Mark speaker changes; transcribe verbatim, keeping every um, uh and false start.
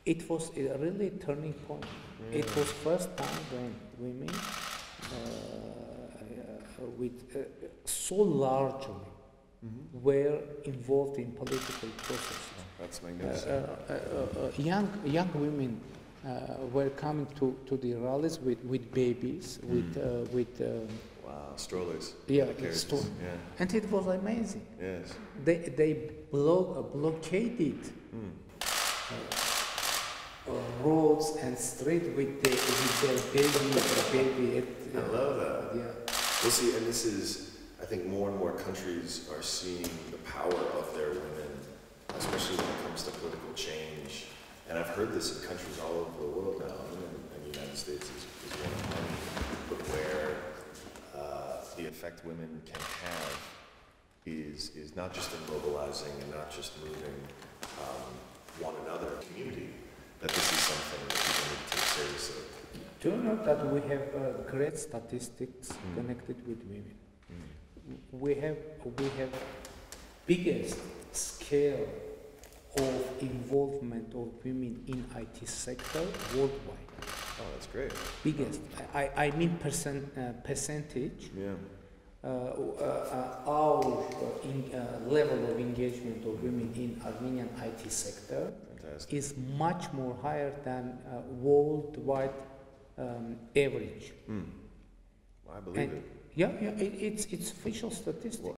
Speaker 1: it was a really turning point.
Speaker 2: Mm.
Speaker 1: It was first time when women uh, uh, with uh, so largely
Speaker 2: Mm-hmm.
Speaker 1: were involved in political processes.
Speaker 2: That's
Speaker 1: Uh,
Speaker 2: magnificent.
Speaker 1: uh, uh, uh, young young women uh, were coming to, to the rallies with, with babies,
Speaker 2: Mm.
Speaker 1: with uh, with um,
Speaker 2: Wow, strollers.
Speaker 1: yeah,
Speaker 2: carriages.
Speaker 1: sto-
Speaker 2: Yeah.
Speaker 1: and it was amazing.
Speaker 2: Yes.
Speaker 1: They they blo- uh, blockaded
Speaker 2: Mm.
Speaker 1: uh, roads and street with the with their baby, their baby. At,
Speaker 2: I love that.
Speaker 1: Yeah.
Speaker 2: We'll see, and this is, I think more and more countries are seeing the power of their women, especially when it comes to political change. And I've heard this in countries all over the world now, and, and the United States is, is one of many, but where uh, the effect women can have is is not just in mobilizing and not just moving um, one another in the community, that this is something that people need to take seriously.
Speaker 1: Do you know that we have uh, great statistics
Speaker 2: Mm.
Speaker 1: connected with women?
Speaker 2: Mm.
Speaker 1: We have we have biggest scale of involvement of women in I T sector worldwide.
Speaker 2: Oh, that's great.
Speaker 1: Biggest. I, I mean percent uh, percentage.
Speaker 2: Yeah.
Speaker 1: Uh, uh, uh, our uh, in, uh, level of engagement of women in Armenian I T sector
Speaker 2: Fantastic.
Speaker 1: is much more higher than uh, worldwide um, average.
Speaker 2: Mm. I believe
Speaker 1: And
Speaker 2: it.
Speaker 1: yeah, yeah, it, it's it's official statistics.